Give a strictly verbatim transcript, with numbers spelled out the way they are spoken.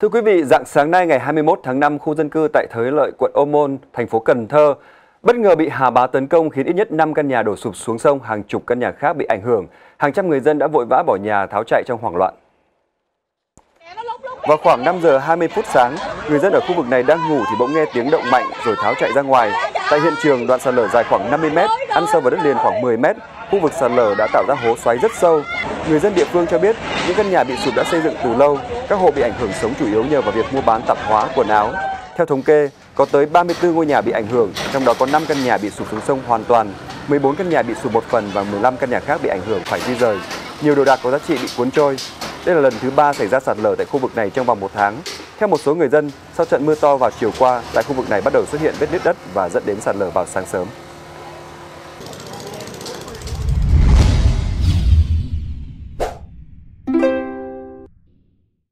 Thưa quý vị, rạng sáng nay ngày hai mươi mốt tháng năm, khu dân cư tại Thới Lợi, quận Ô Môn, thành phố Cần Thơ bất ngờ bị hà bá tấn công khiến ít nhất năm căn nhà đổ sụp xuống sông, hàng chục căn nhà khác bị ảnh hưởng. Hàng trăm người dân đã vội vã bỏ nhà tháo chạy trong hoảng loạn. Vào khoảng năm giờ hai mươi phút sáng, người dân ở khu vực này đang ngủ thì bỗng nghe tiếng động mạnh rồi tháo chạy ra ngoài. Tại hiện trường, đoạn sạt lở dài khoảng năm mươi mét, ăn sâu vào đất liền khoảng mười mét. Khu vực sạt lở đã tạo ra hố xoáy rất sâu. Người dân địa phương cho biết những căn nhà bị sụp đã xây dựng từ lâu. Các hộ bị ảnh hưởng sống chủ yếu nhờ vào việc mua bán tạp hóa, quần áo. Theo thống kê, có tới ba mươi tư ngôi nhà bị ảnh hưởng, trong đó có năm căn nhà bị sụp xuống sông hoàn toàn, mười bốn căn nhà bị sụp một phần và mười lăm căn nhà khác bị ảnh hưởng phải di rời. Nhiều đồ đạc có giá trị bị cuốn trôi. Đây là lần thứ ba xảy ra sạt lở tại khu vực này trong vòng một tháng. Theo một số người dân, sau trận mưa to vào chiều qua, tại khu vực này bắt đầu xuất hiện vết nứt đất và dẫn đến sạt lở vào sáng sớm.